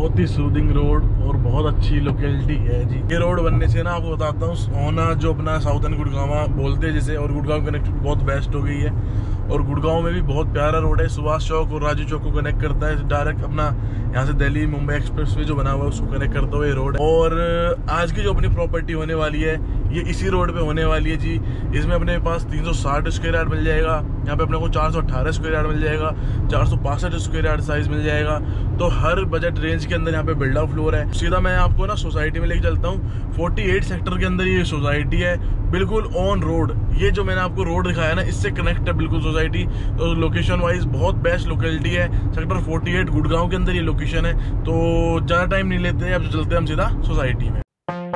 बहुत ही soothing road और बहुत अच्छी लोकेलिटी है जी। ये रोड बनने से ना आपको बताता हूँ, सोना जो अपना साउथर्न गुड़गांव बोलते हैं जिसे, और गुड़गांव कनेक्टिविटी बहुत बेस्ट हो गई है। और गुड़गांव में भी बहुत प्यारा रोड है, सुभाष चौक और राजू चौक को कनेक्ट करता है डायरेक्ट। अपना यहाँ से दिल्ली मुंबई एक्सप्रेस वे जो बना हुआ है उसको कनेक्ट करता हुआ ये रोड है। और आज की जो अपनी प्रॉपर्टी होने वाली है ये इसी रोड पे होने वाली है जी। इसमें अपने पास 360 स्क्वायर यार्ड मिल जाएगा, यहाँ पे अपने को 418 स्क्वायर यार्ड मिल जाएगा, 465 स्क्वायर यार्ड साइज मिल जाएगा। तो हर बजट रेंज के अंदर यहाँ पे बिल्ड आउट फ्लोर है। सीधा मैं आपको ना सोसाइटी में लेके चलता हूँ। 48 सेक्टर के अंदर ये सोसाइटी है, बिल्कुल ऑन रोड। ये जो मैंने आपको रोड दिखाया ना इससे कनेक्ट है बिल्कुल सोसाइटी। तो लोकेशन वाइज बहुत बेस्ट लोकेलिटी है। सेक्टर 48 गुड़गांव के अंदर ये लोकेशन है। तो ज़्यादा टाइम नहीं लेते हैं, अब चलते हैं हम सीधा सोसाइटी में।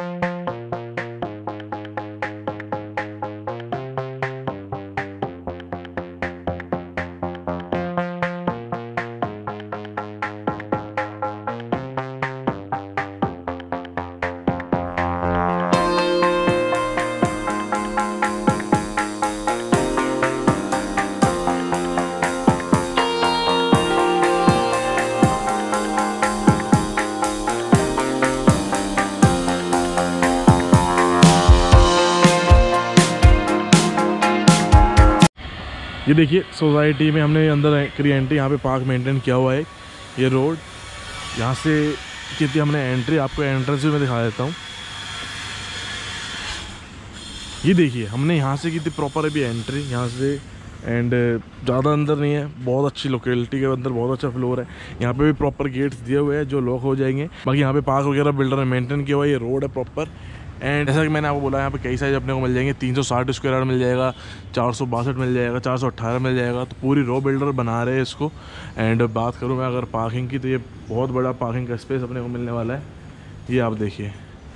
ये देखिए सोसाइटी में हमने अंदर करी एंट्री। यहाँ पे पार्क मेंटेन किया हुआ है। ये रोड यहाँ से कितनी हमने एंट्री, आपको एंट्रेंस भी मैं दिखा देता हूँ। ये देखिए हमने यहाँ से की थी प्रॉपर अभी एंट्री यहाँ से। एंड ज़्यादा अंदर नहीं है, बहुत अच्छी लोकेलिटी के अंदर बहुत अच्छा फ्लोर है। यहाँ पे भी प्रॉपर गेट्स दिए हुए हैं जो लॉक हो जाएंगे। बाकी यहाँ पे पार्क वगैरह बिल्डर ने मेंटेन किया हुआ है। ये रोड है प्रॉपर। एंड जैसा कि मैंने आपको बोला यहाँ पे कई साइज अपने को मिल जाएंगे। 360 स्क्वायर यार्ड मिल जाएगा, 462 मिल जाएगा, 418 मिल जाएगा। तो पूरी रो बिल्डर बना रहे हैं इसको। एंड बात करूँ मैं अगर पार्किंग की तो ये बहुत बड़ा पार्किंग का स्पेस अपने को मिलने वाला है। ये आप देखिए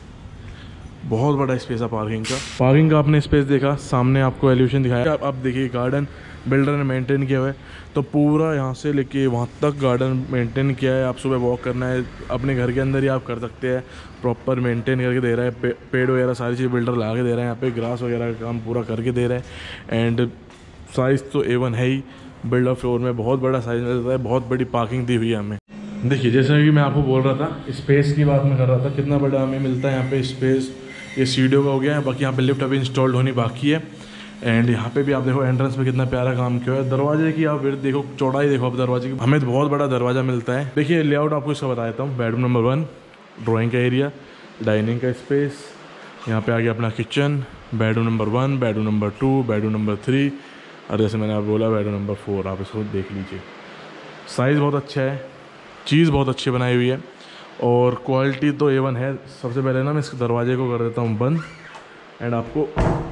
बहुत बड़ा स्पेस है पार्किंग का आपने स्पेस देखा, सामने आपको एलिवेशन दिखाया। आप देखिए गार्डन बिल्डर ने मेंटेन किया हुआ है। तो पूरा यहाँ से लेके वहाँ तक गार्डन मेंटेन किया है। आप सुबह वॉक करना है अपने घर के अंदर ही आप कर सकते हैं। प्रॉपर मेंटेन करके दे रहा है। पेड़ वगैरह सारी चीज़ बिल्डर ला के दे रहा है। यहाँ पे ग्रास वगैरह का काम पूरा करके दे रहा है। एंड साइज़ तो A1 है ही। बिल्डर फ्लोर में बहुत बड़ा साइज़ मिलता है, बहुत बड़ी पार्किंग दी हुई है हमें। देखिए जैसा कि मैं आपको बोल रहा था, स्पेस की बात मैं कर रहा था, कितना बड़ा हमें मिलता है यहाँ पे स्पेस। ये सीढ़ियों का हो गया है, बाकी यहाँ पे लिफ्ट अभी इंस्टॉल्ड होनी बाकी है। एंड यहाँ पे भी आप देखो एंट्रेंस पे कितना प्यारा काम किया है। दरवाजे की आप फिर देखो, चौड़ाई देखो आप दरवाजे की, हमें तो बहुत बड़ा दरवाजा मिलता है। देखिए लेआउट आपको इसका बता देता हूँ। बेडरूम नंबर 1, ड्राइंग का एरिया, डाइनिंग का स्पेस, यहाँ पे आ गया अपना kitchen. Bedroom number 1, bedroom number 2, bedroom number 3, और जैसे मैंने आप बोला बेडरूम नंबर 4। आप इसको देख लीजिए, साइज़ बहुत अच्छा है, चीज़ बहुत अच्छी बनाई हुई है और क्वालिटी तो A1 है। सबसे पहले ना मैं इसके दरवाजे को कर देता हूँ बंद एंड आपको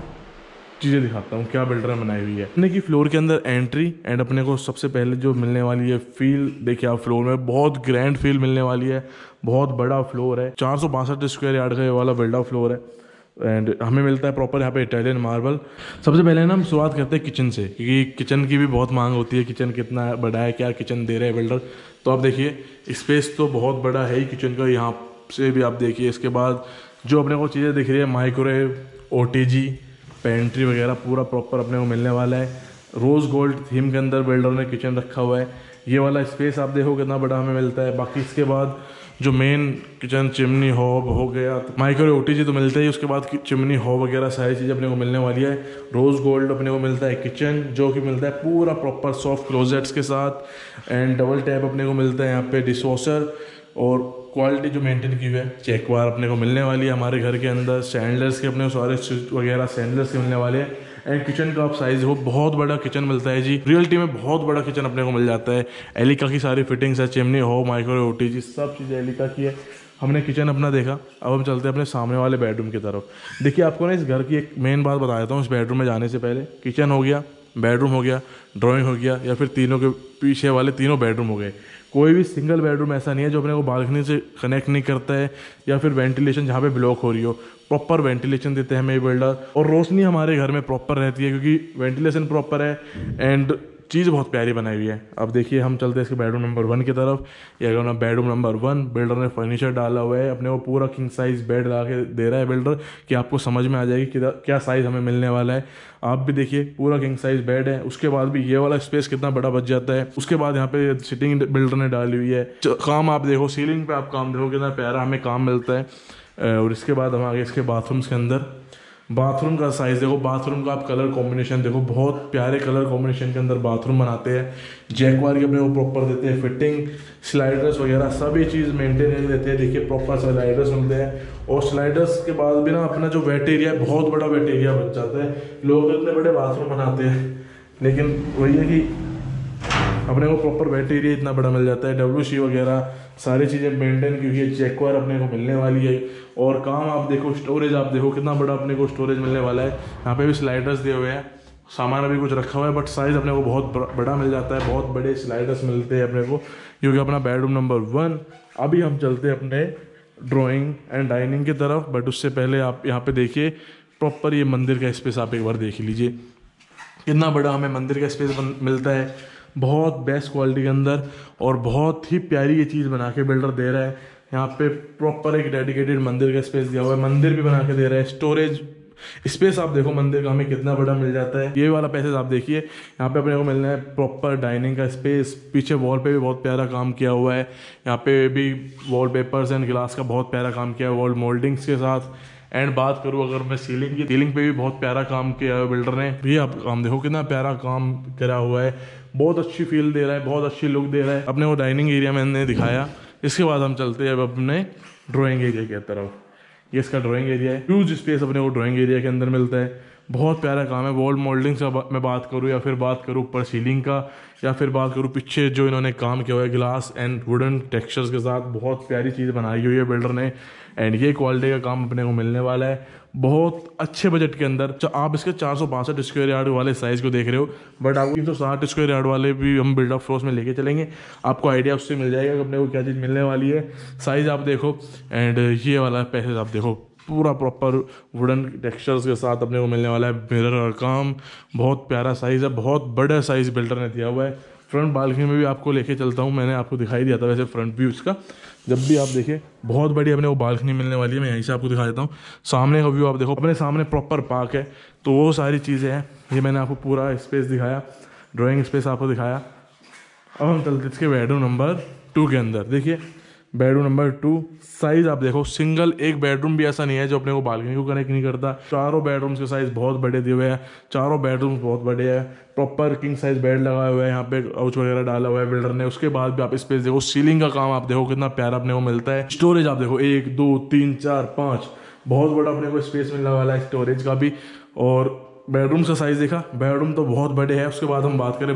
चीज़ें दिखाता हूँ क्या बिल्डर ने बनाई हुई है। अपने की फ्लोर के अंदर एंट्री एंड अपने को सबसे पहले जो मिलने वाली है फील, देखिए आप फ्लोर में बहुत ग्रैंड फील मिलने वाली है। बहुत बड़ा फ्लोर है, 462 स्क्वायर यार्ड का ये वाला बिल्डर फ्लोर है। एंड हमें मिलता है प्रॉपर यहाँ पे इटालियन मार्बल। सबसे पहले ना हम शुरुआत करते हैं किचन से, क्योंकि किचन की भी बहुत मांग होती है। किचन कितना बड़ा है, क्या किचन दे रहे हैं बिल्डर। तो आप देखिए स्पेस तो बहुत बड़ा है ही किचन का, यहाँ से भी आप देखिए। इसके बाद जो अपने को चीज़ें दिख रही है, माइक्रोवेव, OTG, पेंट्री वगैरह पूरा प्रॉपर अपने को मिलने वाला है। रोज़ गोल्ड थीम के अंदर बिल्डर ने किचन रखा हुआ है। ये वाला स्पेस आप देखो कितना बड़ा हमें मिलता है। बाकी इसके बाद जो मेन किचन, चिमनी हॉब हो गया, माइक्रोवेव OTG तो मिलता ही। उसके बाद चिमनी हॉब वगैरह सारी चीज़ अपने को मिलने वाली है। रोज़ गोल्ड अपने को मिलता है किचन, जो कि मिलता है पूरा प्रॉपर सॉफ्ट क्लोजेट्स के साथ। एंड डबल टैप अपने को मिलता है यहाँ पे डिशवॉशर। और क्वालिटी जो मेंटेन की हुई है, चेकवार अपने को मिलने वाली है हमारे घर के अंदर। सैंडलर्स के अपने को सारे स्विच वगैरह सैंडलर्स के मिलने वाले हैं। एंड किचन का आप साइज़ हो, बहुत बड़ा किचन मिलता है जी। रियलिटी में बहुत बड़ा किचन अपने को मिल जाता है। एलिका की सारी फिटिंग्स है, चिमनी हो, माइक्रोवेव OTG सब चीज़ें एलिका की है। हमने किचन अपना देखा, अब हम चलते हैं अपने सामने वाले बेडरूम की तरफ। देखिए आपको ना इस घर की एक मेन बात बता देता हूँ। इस बेडरूम में जाने से पहले किचन हो गया, बेडरूम हो गया, ड्राइंग हो गया, या फिर तीनों के पीछे वाले तीनों बेडरूम हो गए। कोई भी सिंगल बेडरूम ऐसा नहीं है जो अपने को बालकनी से कनेक्ट नहीं करता है, या फिर वेंटिलेशन जहाँ पे ब्लॉक हो रही हो। प्रॉपर वेंटिलेशन देते हैं हमें बिल्डर, और रोशनी हमारे घर में प्रॉपर रहती है क्योंकि वेंटिलेशन प्रॉपर है। एंड चीज़ बहुत प्यारी बनाई हुई है। अब देखिए हम चलते हैं इसके बेडरूम नंबर 1 की तरफ। ये अगर बेडरूम नंबर 1, बिल्डर ने फर्नीचर डाला हुआ है, अपने को पूरा किंग साइज़ बेड ला के दे रहा है बिल्डर, कि आपको समझ में आ जाएगी कि क्या साइज़ हमें मिलने वाला है। आप भी देखिए पूरा किंग साइज़ बेड है। उसके बाद भी ये वाला स्पेस कितना बड़ा बच जाता है। उसके बाद यहाँ पे सिटिंग बिल्डर ने डाली हुई है। काम आप देखो, सीलिंग पे आप काम देखो कितना प्यारा हमें काम मिलता है। और इसके बाद हम आगे इसके बाथरूम्स के अंदर, बाथरूम का साइज़ देखो, बाथरूम का आप कलर कॉम्बिनेशन देखो, बहुत प्यारे कलर कॉम्बिनेशन के अंदर बाथरूम बनाते हैं। जैकवार के अपने को प्रॉपर देते हैं, फिटिंग स्लाइडर्स वगैरह सभी चीज़ मेंटेन देते हैं। देखिए प्रॉपर स्लाइडर्स मिलते हैं। और स्लाइडर्स के बाद भी ना अपना जो वेट एरिया है, बहुत बड़ा वेट एरिया बच जाता है। लोग इतने बड़े बाथरूम बनाते हैं, लेकिन वही है कि अपने को प्रॉपर वेट एरिया इतना बड़ा मिल जाता है। WC वगैरह सारी चीज़ें मेंटेन की हुई है। जैकवार अपने को मिलने वाली है। और काम आप देखो, स्टोरेज आप देखो कितना बड़ा अपने को स्टोरेज मिलने वाला है। यहाँ पे भी स्लाइडर्स दिए हुए हैं, सामान अभी कुछ रखा हुआ है, बट साइज़ अपने को बहुत बड़ा मिल जाता है। बहुत बड़े स्लाइडर्स मिलते हैं अपने को, क्योंकि अपना बेडरूम नंबर 1। अभी हम चलते हैं अपने ड्राइंग एंड डाइनिंग की तरफ, बट उससे पहले आप यहाँ पे देखिए प्रॉपर ये मंदिर का स्पेस आप एक बार देख लीजिए, कितना बड़ा हमें मंदिर का स्पेस मिलता है। बहुत बेस्ट क्वालिटी के अंदर और बहुत ही प्यारी ये चीज़ बना के बिल्डर दे रहा है। यहाँ पे प्रॉपर एक डेडिकेटेड मंदिर का स्पेस दिया हुआ है, मंदिर भी बना के दे रहा है। स्टोरेज स्पेस आप देखो मंदिर का हमें कितना बड़ा मिल जाता है। ये वाला पैसेज आप देखिए, यहाँ पे अपने को मिलना है प्रॉपर डाइनिंग का स्पेस। पीछे वॉल पे भी बहुत प्यारा काम किया हुआ है। यहाँ पे भी वॉल पेपर्स एंड ग्लास का बहुत प्यारा काम किया है वॉल मोल्डिंग्स के साथ। एंड बात करूँ अगर मैं सीलिंग की, सीलिंग पे भी बहुत प्यारा काम किया है बिल्डर ने। ये आप काम देखो कितना प्यारा काम करा हुआ है, बहुत अच्छी फील दे रहा है, बहुत अच्छी लुक दे रहा है। अपने वो डाइनिंग एरिया मैंने दिखाया। इसके बाद हम चलते हैं अब अपने ड्राइंग एरिया की तरफ। ये इसका ड्राइंग एरिया है। ह्यूज स्पेस अपने को ड्राइंग एरिया के अंदर मिलता है। बहुत प्यारा काम है। वॉल मोल्डिंग से मैं बात करूँ, या फिर बात करूँ ऊपर सीलिंग का, या फिर बात करूँ पीछे जो इन्होंने काम किया हुआ है ग्लास एंड वुडन टेक्सचर्स के साथ, बहुत प्यारी चीज़ बनाई हुई है बिल्डर ने। एंड ये क्वालिटी का काम अपने को मिलने वाला है बहुत अच्छे बजट के अंदर। आप इसके 462 स्क्वायर यार्ड वाले साइज़ को देख रहे हो, बट आपको 360 स्क्वायर यार्ड वाले भी हम बिल्डअप फ्लोर्स में लेके चलेंगे। आपको आइडिया उससे मिल जाएगा कि अपने को क्या चीज़ मिलने वाली है। साइज़ आप देखो, एंड ये वाला पैसेज आप देखो, पूरा प्रॉपर वुडन टेक्सचर्स के साथ अपने को मिलने वाला है। मिरर का काम, बहुत प्यारा साइज़ है, बहुत बड़ा साइज़ बिल्डर ने दिया हुआ है। फ्रंट बालकनी में भी आपको लेके चलता हूँ, मैंने आपको दिखाई दिया था वैसे फ्रंट व्यू इसका। जब भी आप देखिए बहुत बड़ी अपने को बालकनी मिलने वाली है। मैं यहीं से आपको दिखा देता हूँ। सामने का व्यू आप देखो, अपने सामने प्रॉपर पार्क है, तो वो सारी चीज़ें हैं। ये मैंने आपको पूरा स्पेस दिखाया, ड्राइंग स्पेस आपको दिखाया। अब हम चलते इसके बेडरूम नंबर 2 के अंदर। देखिए बेडरूम नंबर 2, साइज़ आप देखो, सिंगल एक बेडरूम भी ऐसा नहीं है जो अपने को बालकनी को कनेक्ट नहीं करता। चारों बेडरूम्स के साइज़ बहुत बड़े दिए हुए हैं, चारों बेडरूम्स बहुत बड़े हैं। प्रॉपर किंग साइज बेड लगाया हुआ है, यहाँ पे काउच वगैरह डाला हुआ है बिल्डर ने। उसके बाद भी आप स्पेस देखो, सीलिंग का काम आप देखो कितना प्यारा अपने को मिलता है। स्टोरेज आप देखो 1 2 3 4 5, बहुत बड़ा अपने को स्पेस मिलने वाला है स्टोरेज का भी। और बेडरूम का साइज़ देखा, बेडरूम तो बहुत बड़े हैं। उसके बाद हम बात करें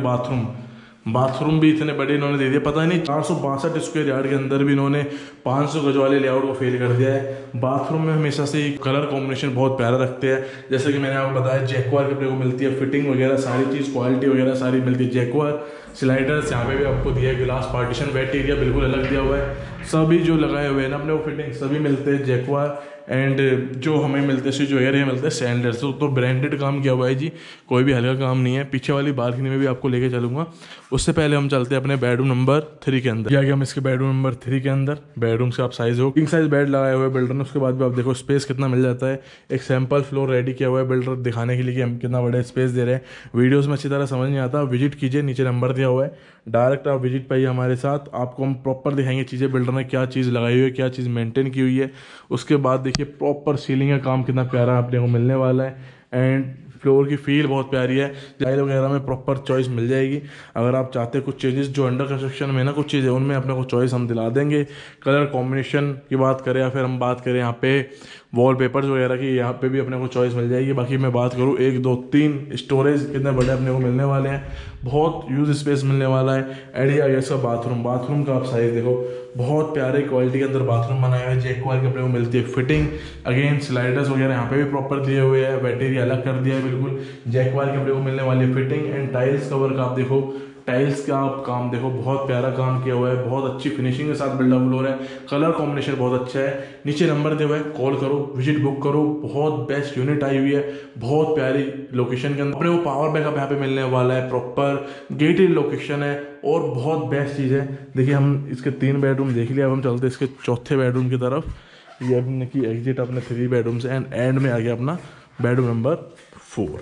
बाथरूम भी इतने बड़े इन्होंने दे दिए, पता नहीं 462 स्क्वायर यार्ड के अंदर भी इन्होंने 500 गज वाले लेआउट को फेल कर दिया है। बाथरूम में हमेशा से कलर कॉम्बिनेशन बहुत प्यारा रखते हैं, जैसे कि मैंने आपको बताया जैकवार कपड़े को मिलती है, फिटिंग वगैरह सारी चीज़ क्वालिटी वगैरह सारी मिलती है। जैकवार स्लाइडर्स यहाँ पे भी आपको दिया है, गिलास पार्टीशन, वेट एरिया बिल्कुल अलग दिया हुआ है। सभी जो लगाए हुए हैं ना अपने वो फिटिंग सभी मिलते हैं जैकवार। एंड जो हमें मिलते हैं स्विच वगैरह ये मिलते हैं सैंडलर्स, तो ब्रांडेड काम किया हुआ है जी, कोई भी हल्का काम नहीं है। पीछे वाली बालकनी में भी आपको लेके चलूँगा। उससे पहले हम चलते हैं अपने बेडरूम नंबर 3 के अंदर। आगे हम इसके बेडरूम नंबर 3 के अंदर, बेडरूम से आप साइज हो किंग साइज बेड लगाए हुए बिल्डर ने। उसके बाद भी आप देखो स्पेस कितना मिल जाता है। एक सैंपल फ्लोर रेडी किया हुआ है बिल्डर दिखाने के लिए कि हम कितना बड़ा स्पेस दे रहे हैं। वीडियोज़ में अच्छी तरह समझ नहीं आता, विजिट कीजिए, नीचे नंबर दिया हुआ है, डायरेक्ट आप विजिट पाइए हमारे साथ। आपको हम प्रॉपर दिखाएंगे चीज़ें, बिल्डर ने क्या चीज़ लगाई हुई है, क्या चीज़ मेंटेन की हुई है। उसके बाद देखिए प्रॉपर सीलिंग का काम कितना प्यारा अपने को मिलने वाला है। एंड फ्लोर की फील बहुत प्यारी है। टाइल वगैरह में प्रॉपर चॉइस मिल जाएगी। अगर आप चाहते हैं कुछ चेंजेस जो अंडर कंस्ट्रक्शन में ना कुछ चीज़ें उनमें अपने को चॉइस हम दिला देंगे। कलर कॉम्बिनेशन की बात करें या फिर हम बात करें यहाँ पे वॉल पेपर्स वगैरह की, यहाँ पे भी अपने को चॉइस मिल जाएगी। बाकी मैं बात करूँ 1 2 3 स्टोरेज कितने बड़े अपने को मिलने वाले हैं, बहुत यूज स्पेस मिलने वाला है। एडिया इसका बाथरूम का आप साइज देखो, बहुत प्यारे क्वालिटी के अंदर बाथरूम बनाए हुए हैं। जैकवार के अपने को मिलती है फिटिंग, अगेन स्लाइडर्स वगैरह यहाँ पे भी प्रॉपर दिए हुए हैं, बैटरी अलग कर दिया है बिल्कुल। जैकवार के अपने को मिलने वाली फिटिंग एंड टाइल्स कवर का आप देखो टाइल्स का आप काम देखो, बहुत प्यारा काम किया हुआ है, बहुत अच्छी फिनिशिंग के साथ बिल्डअप फ्लोर है, कलर कॉम्बिनेशन बहुत अच्छा है। नीचे नंबर दिया हुआ है, कॉल करो, विजिट बुक करो, बहुत बेस्ट यूनिट आई हुई है, बहुत प्यारी लोकेशन के अंदर अपने को पावर बैकअप यहाँ पे मिलने वाला है, प्रॉपर गेटेड लोकेशन है और बहुत बेस्ट चीज़ है। देखिए हम इसके 3 बेडरूम देख लिया, अब हम चलते हैं इसके चौथे बेडरूम की तरफ। ये अपने की एग्जिट अपने 3 बेडरूम से एंड में आ गया अपना बेडरूम नंबर 4।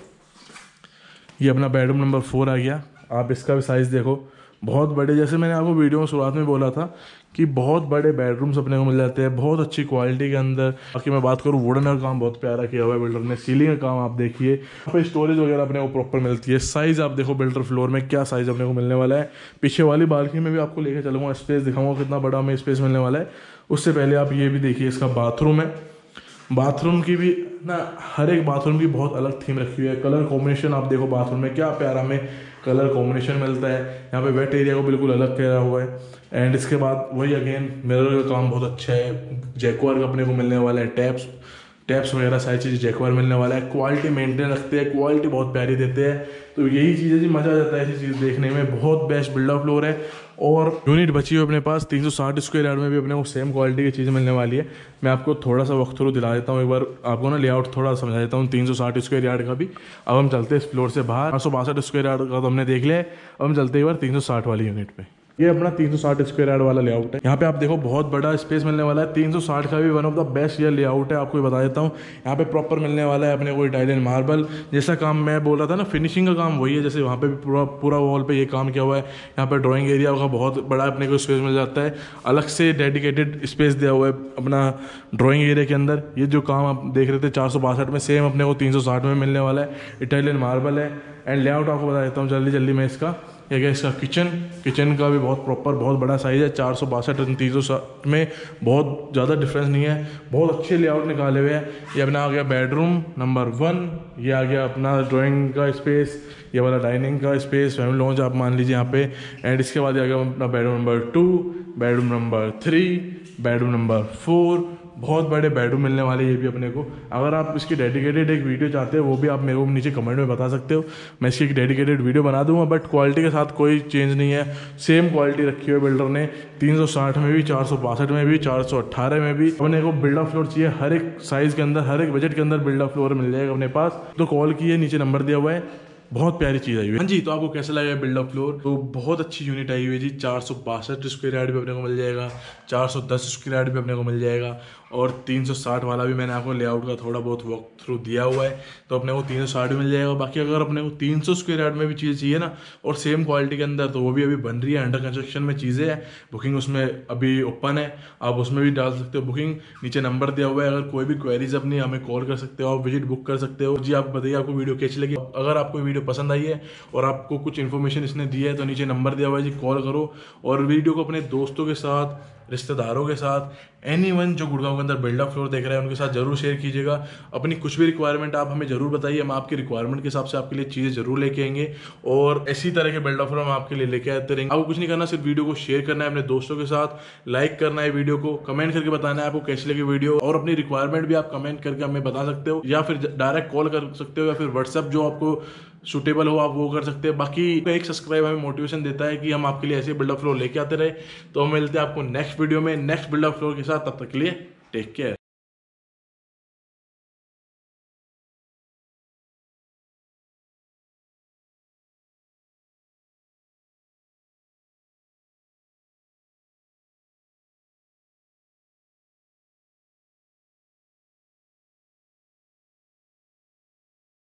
ये अपना बेडरूम नंबर 4 आ गया। आप इसका भी साइज़ देखो, बहुत बड़े, जैसे मैंने आपको वीडियो में शुरुआत में बोला था कि बहुत बड़े बेडरूम्स अपने को मिल जाते हैं, बहुत अच्छी क्वालिटी के अंदर। बाकी मैं बात करूँ, वुडन का काम बहुत प्यारा किया हुआ है बिल्डर ने, सीलिंग का काम आप देखिए, यहाँ पे स्टोरेज वगैरह अपने को प्रॉपर मिलती है। साइज़ आप देखो बिल्डर फ्लोर में क्या साइज़ अपने को मिलने वाला है। पीछे वाली बालकनी में भी आपको लेकर चलूँगा, स्पेस दिखाऊंगा कितना बड़ा हमें स्पेस मिलने वाला है। उससे पहले आप ये भी देखिए, इसका बाथरूम है। बाथरूम की भी ना, हर एक बाथरूम की बहुत अलग थीम रखी हुई है। कलर कॉम्बिनेशन आप देखो बाथरूम में क्या प्यारा में कलर कॉम्बिनेशन मिलता है। यहाँ पे वेट एरिया को बिल्कुल अलग किया हुआ है। एंड इसके बाद वही अगेन मिरर का काम बहुत अच्छा है, जैक्वार का अपने को मिलने वाला है, टैप्स वगैरह सारी चीज़ जैक्वार मिलने वाला है। क्वालिटी मेंटेन रखते हैं, क्वालिटी बहुत प्यारी देते हैं। तो यही चीज़ है जी, मज़ा आ जाता है ऐसी चीज़ देखने में। बहुत बेस्ट बिल्डअप फ्लोर है और यूनिट बची हुई अपने पास 360 स्क्वायर यार्ड में भी अपने को सेम क्वालिटी की चीज़ मिलने वाली है। मैं आपको थोड़ा सा वक्त थ्रू दिला देता हूँ, एक बार आपको ना लेआउट थोड़ा समझा देता हूँ 360 स्क्वायर यार्ड का भी। अब हम चलते हैं इस फ्लोर से बाहर। 862 स्क्वायर यार्ड का तो हमने देख लिया है, अब हम चलते हैं एक बार 360 वाली यूनिट पे। ये अपना 360 स्क्वायर यार्ड वाला लेआउट है। यहाँ पे आप देखो बहुत बड़ा स्पेस मिलने वाला है। 360 का भी वन ऑफ द बेस्ट ये लेआउट है, आपको बता देता हूँ। यहाँ पे प्रॉपर मिलने वाला है अपने को इटालियन मार्बल, जैसा काम मैं बोल रहा था ना, फिनिशिंग का काम वही है। जैसे वहाँ पे भी पूरा वॉल पे ये काम किया हुआ है। यहाँ पे ड्राइंग एरिया का बहुत बड़ा अपने को स्पेस मिल जाता है, अलग से डेडिकेटेड स्पेस दिया हुआ है अपना ड्राइंग एरिया के अंदर। ये जो काम आप देख रहे थे 462 में, सेम अपने को 360 में मिलने वाला है। इटालियन मार्बल है। एंड लेआउट आपको बता देता हूँ जल्दी मैं इसका। ये क्या इसका किचन का भी बहुत प्रॉपर बहुत बड़ा साइज़ है। 462 और 360 में बहुत ज़्यादा डिफरेंस नहीं है, बहुत अच्छे लेआउट निकाले हुए हैं। ये अपना आ गया बेडरूम नंबर 1, ये आ गया अपना ड्राइंग का स्पेस, ये वाला डाइनिंग का स्पेस, फैमिली लॉन्च आप मान लीजिए यहाँ पे। एंड इसके बाद आ गया अपना bedroom number 2, bedroom number 3, bedroom number 4। बहुत बड़े बेडरूम मिलने वाले ये भी अपने को। अगर आप इसकी डेडिकेटेड एक वीडियो चाहते हो, वो भी आप मेरे को नीचे कमेंट में बता सकते हो, मैं इसकी एक डेडिकेटेड वीडियो बना दूंगा। बट क्वालिटी के साथ कोई चेंज नहीं है, सेम क्वालिटी रखी हुई है बिल्डर ने। 360 में भी, 462 में भी, 418 में भी अपने को बिल्डअप फ्लोर चाहिए। हर एक साइज़ के अंदर, हर एक बजट के अंदर बिल्डअप फ्लोर मिल जाएगा अपने पास। तो कॉल कीजिए, नीचे नंबर दिया हुआ है। बहुत प्यारी चीज़ आई हुई है। हाँ जी, तो आपको कैसा लगा बिल्डअप फ्लोर? तो बहुत अच्छी यूनिट आई हुई है जी। 462 स्क्वायर यार्ड भी अपने को मिल जाएगा, 410 स्क्वायर यार्ड भी अपने को मिल जाएगा और 360 वाला भी मैंने आपको लेआउट का थोड़ा बहुत वक्त थ्रू दिया हुआ है, तो अपने को 360 मिल जाएगा। बाकी अगर अपने को 300 स्क्वायर यार्ड में भी चीज़ें चाहिए ना और सेम क्वालिटी के अंदर, तो वो भी अभी बन रही है, अंडर कंस्ट्रक्शन में चीज़ें हैं। बुकिंग उसमें अभी ओपन है, आप उसमें भी डाल सकते हो बुकिंग। नीचे नंबर दिया हुआ है, अगर कोई भी क्वेरीज अपनी हमें कॉल कर सकते हो, आप विजिट बुक कर सकते हो। जी आप बताइए आपको वीडियो कैसी लगी। अगर आपको वीडियो पसंद आई है और आपको कुछ इन्फॉर्मेशन इसने दी है, तो नीचे नंबर दिया हुआ है जी, कॉल करो। और वीडियो को अपने दोस्तों के साथ, रिश्तेदारों के साथ, एनीवन जो गुड़गांव के अंदर बिल्डअप फ्लोर देख रहे हैं उनके साथ जरूर शेयर कीजिएगा। अपनी कुछ भी रिक्वायरमेंट आप हमें जरूर बताइए, हम आपकी रिक्वायरमेंट के हिसाब से आपके लिए चीज़ें जरूर लेके आएंगे और इसी तरह के बिल्डअप फ्लोर हम आपके लिए लेके आते रहेंगे। आपको कुछ नहीं करना, सिर्फ वीडियो को शेयर करना है अपने दोस्तों के साथ, लाइक करना है वीडियो को, कमेंट करके बताना है आपको कैसी लगी वीडियो, और अपनी रिक्वायरमेंट भी आप कमेंट करके हमें बता सकते हो, या फिर डायरेक्ट कॉल कर सकते हो, या फिर व्हाट्सएप जो आपको सूटेबल हो आप वो कर सकते हैं। बाकी एक सब्सक्राइब हमें मोटिवेशन देता है कि हम आपके लिए ऐसे बिल्डअप फ्लोर लेके आते रहे। तो हम मिलते हैं आपको नेक्स्ट वीडियो में नेक्स्ट बिल्डअप फ्लोर के साथ, तब तक के लिए टेक केयर।